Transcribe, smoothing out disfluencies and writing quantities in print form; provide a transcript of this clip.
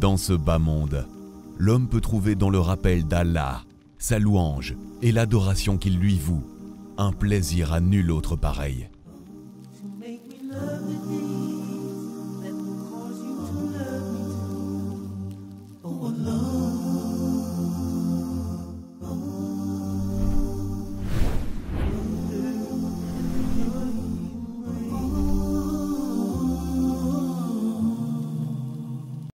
Dans ce bas monde, l'homme peut trouver dans le rappel d'Allah, sa louange et l'adoration qu'il lui voue, un plaisir à nul autre pareil. To make me love